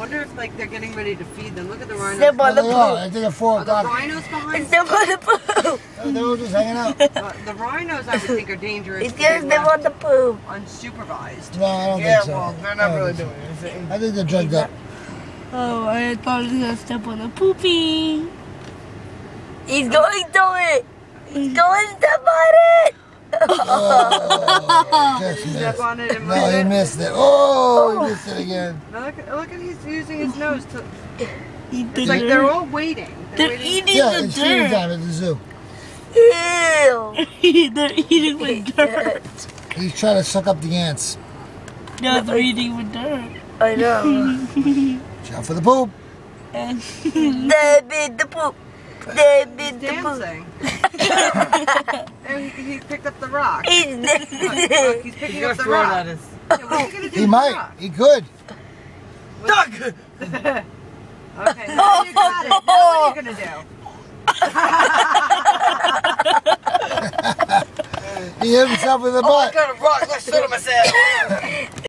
wonder if like they're getting ready to feed them. Look at the rhinos. Step on the poop. I think at 4 Are the o'clock. rhinos behind? Step on the poop. They're all just hanging out. The rhinos, I would think, are dangerous. He's gonna step on the poop. Unsupervised. No, I don't Yeah, think so. well, they're not really doing anything. I think they're drugged up. Oh, I thought he was gonna step on the poopy. He's going to it. He's going to step on it. Oh, just Step missed. on it and move No, he it. missed it. Oh, he missed it again. Now look at he's using his nose to. Eat the It's like dirt. they're all waiting. They're waiting. eating Yeah, the it's feeding dirt. time at the zoo. Ew. They're eating with dirt. He's trying to suck up the ants. No, they're eating with dirt. I know. Watch out for the poop. And they bit the poop. They bit the poop. Dancing. And he picked up the rock. He's Look, he's picking up the rock. Yeah, what are you gonna do with He the might. rock? He could. Doug! Okay, now you got it. Now what are you gonna do? He hit himself in the Oh, I butt. got a rock. Let's sit on myself.